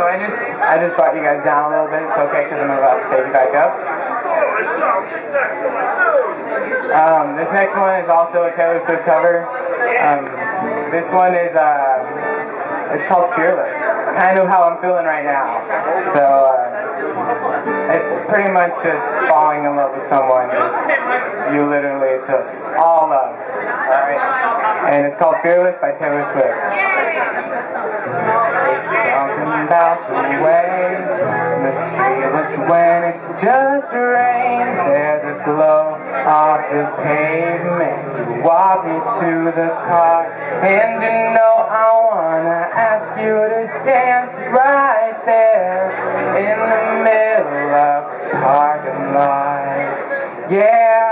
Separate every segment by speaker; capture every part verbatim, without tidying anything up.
Speaker 1: I just I just brought you guys down a little bit. It's okay because I'm about to take you back up. Um, this next one is also a Taylor Swift cover. Um, this one is uh, it's called Fearless. Kind of how I'm feeling right now. So uh, it's pretty much just falling in love with someone. Just you literally, it's just all love. Alright, and it's called Fearless by Taylor Swift. There's something about the way the street looks when it's just rain. There's a glow off the pavement. You walk me to the car, and you know I wanna ask you to dance right there in the middle of the parking lot. Yeah.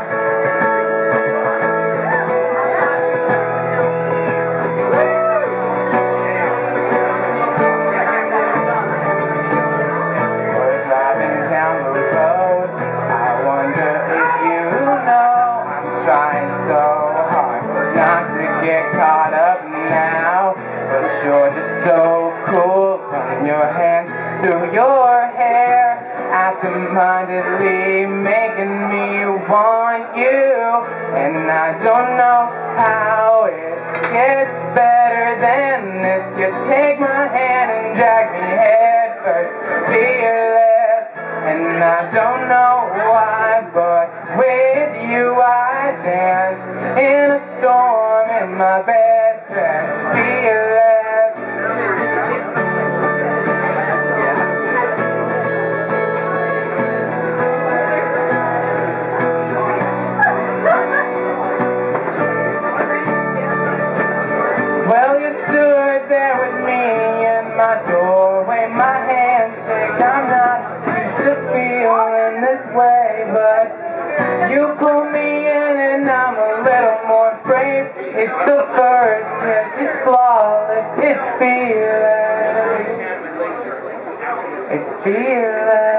Speaker 1: Trying so hard not to get caught up now, but you're just so cool, running your hands through your hair, absent-mindedly making me want you, and I don't know how it gets better than this. You take my hand and drag me head first, fearless, and I don't know why, but with you I dance in a storm in my best dress, fearless. Well, you stood there with me in my doorway, my hands shake. I'm not used to feeling this way, but you pull me in and I'm a little more brave. It's the first kiss, it's flawless, it's fearless. It's fearless.